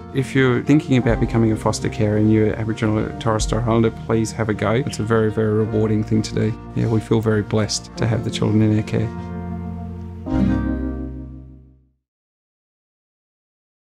If you're thinking about becoming a foster carer and you're Aboriginal or Torres Strait Islander, please have a go. It's a very, very rewarding thing to do. Yeah, we feel very blessed to have the children in our care.